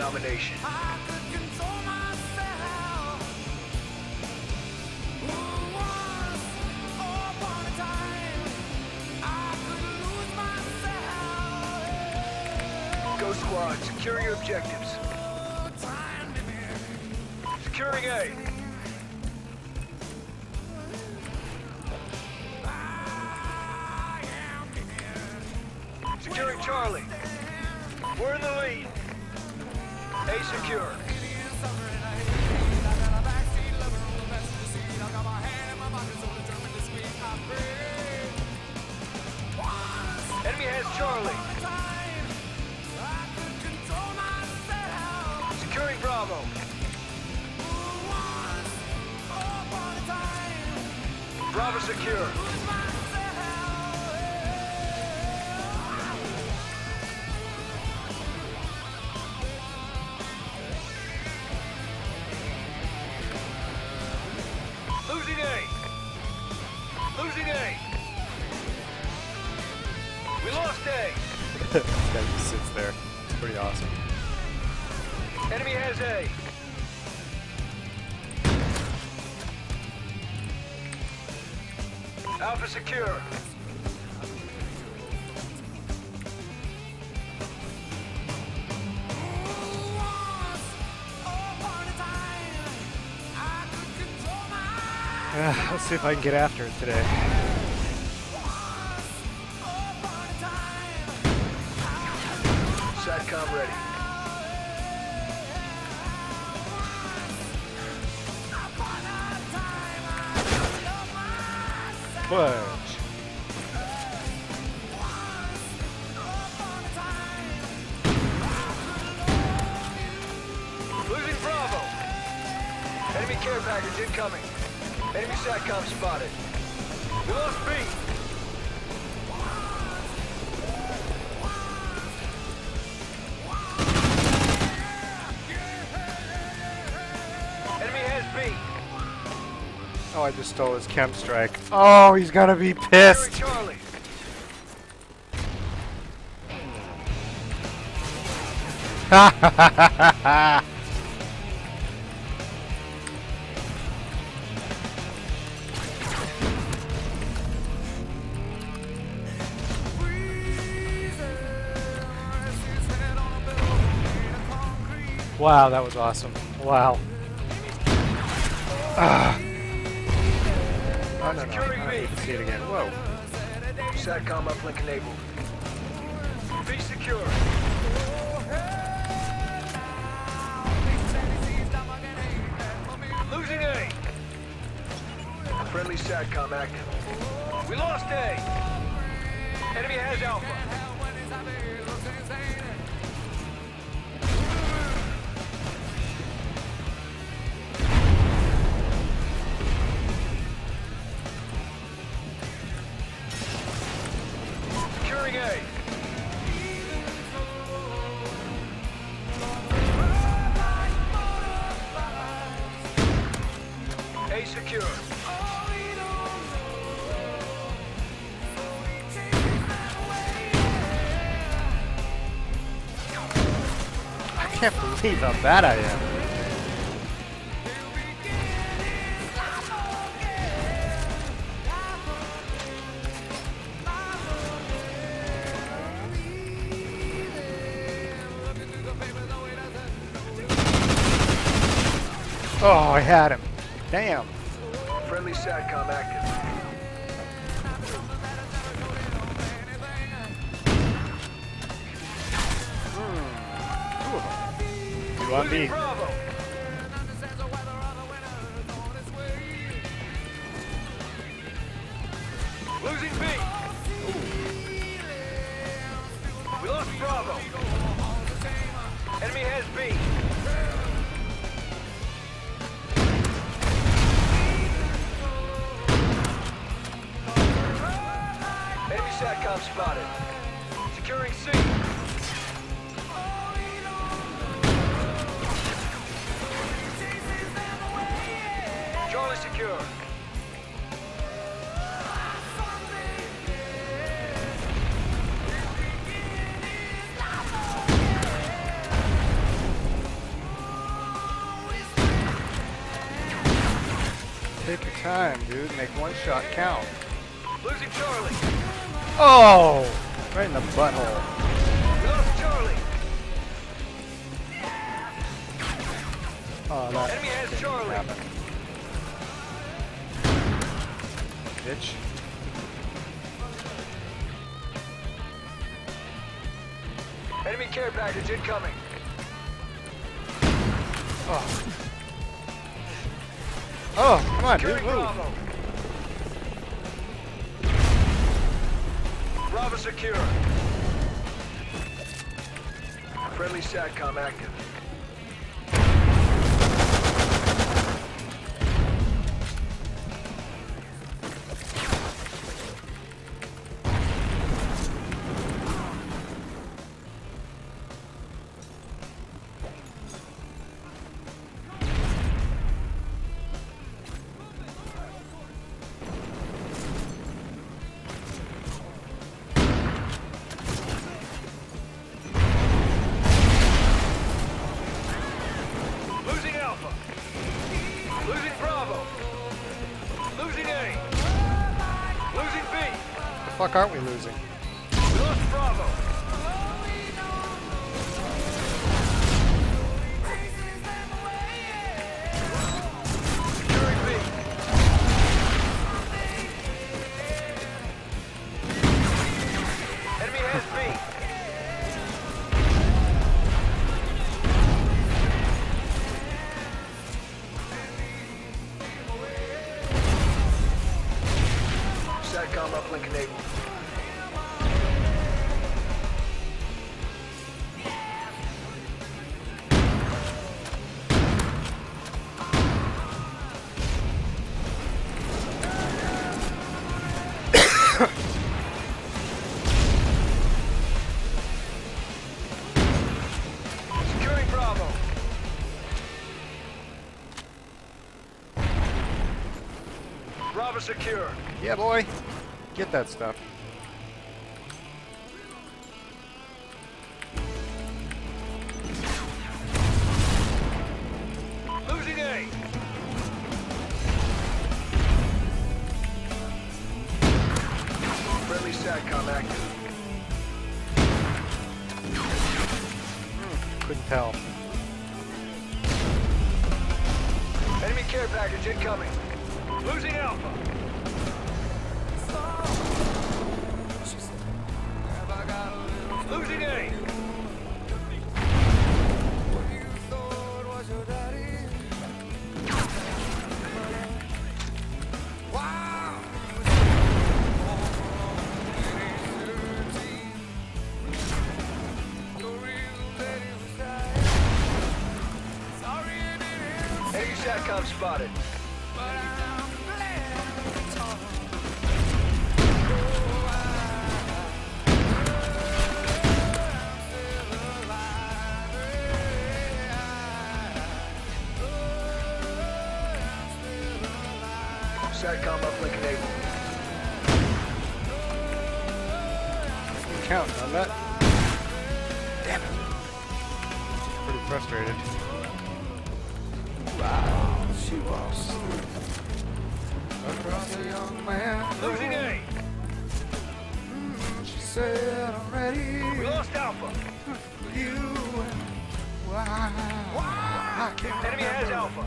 domination. Go squad, secure your objectives. Securing A. Securing Charlie. We're in the lead. A secure. Enemy has Charlie. Securing Bravo. Bravo secure. Losing A. Losing A. We lost A. This guy just sits there. It's pretty awesome. Enemy has A. Alpha secure. Let's see if I can get after it today. SATCOM ready. Push. Losing Bravo. Enemy care package incoming. Enemy SATCOM spotted. We lost B. Enemy has B. Oh, I just stole his KEM strike. Oh, he's gonna be pissed. Charlie. Ha ha ha ha ha! Wow, that was awesome. Wow. Oh, no, no. I need to see it again. Whoa. SATCOM uplink enabled. B secure. Losing A. Friendly SATCOM active. We lost A. Enemy has Alpha. Securing A. A secure. I can't believe how bad I am. Oh, I had him. Damn. Friendly SATCOM active. You want me? Bravo. Losing B. We lost Bravo. Enemy has B. Enemy SATCOM spotted. Securing C. Charlie secure. Take your time, dude. Make one shot count. Losing Charlie. Oh! Right in the butthole. We lost Charlie. Oh, that Enemy has didn't Charlie. happen. Bitch. Enemy care package incoming. Oh. Oh, come on, dude, Securing move. Bravo. Bravo secure. Friendly SATCOM active. Losing Alpha. Losing Bravo. Losing A. Losing B. The fuck aren't we losing? We lost Bravo. Securing B. Enemy has B. SATCOM uplink enabled. Securing Bravo. Bravo secure. Yeah, boy. Get that stuff. Losing A. Friendly SATCOM active. Couldn't tell. Enemy care package incoming. Losing Alpha. Losing A. Enemy SATCOM spotted. SATCOM uplink enabled. Count on that. Damn it. Pretty frustrated. Wow, she walks across a young man. Losing A. She said, I'm ready We lost Alpha. for you. Why? I can't Enemy has Alpha.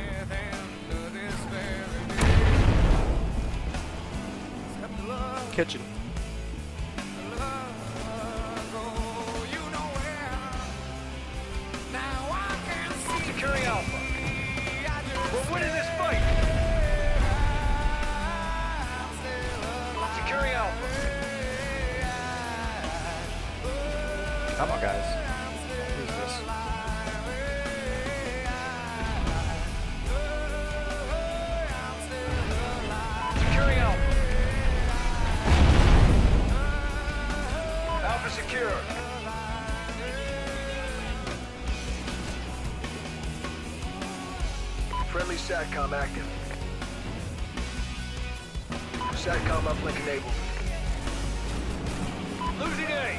Kitchen. Securing Alpha. We're winning this fight. Securing Alpha. Come on, guys. Who's this? Securing Alpha. Alpha secure. Friendly SATCOM active. SATCOM uplink enabled. Losing A.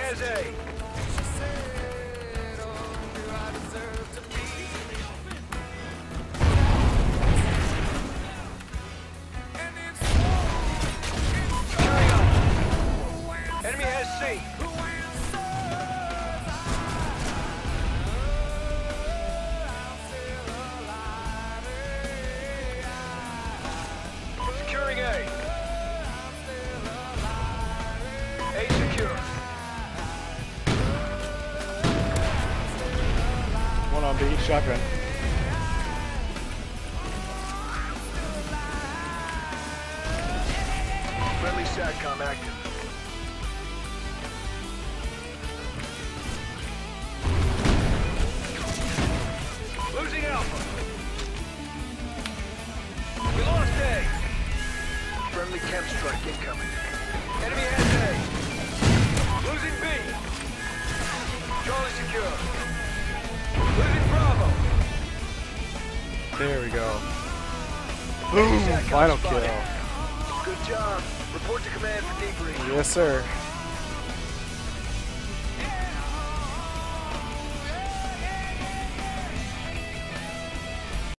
has A. Carry on. Enemy has C. Securing A. A secure. One on B, shotgun. Friendly SATCOM active. Losing Alpha. We lost A. Friendly KEM strike incoming. Enemy has A. Losing B. Charlie secure. Losing Bravo. There we go. Enemy Boom! SATCOM Final spotted. kill. Good job. Report to command for debrief. Yes, sir.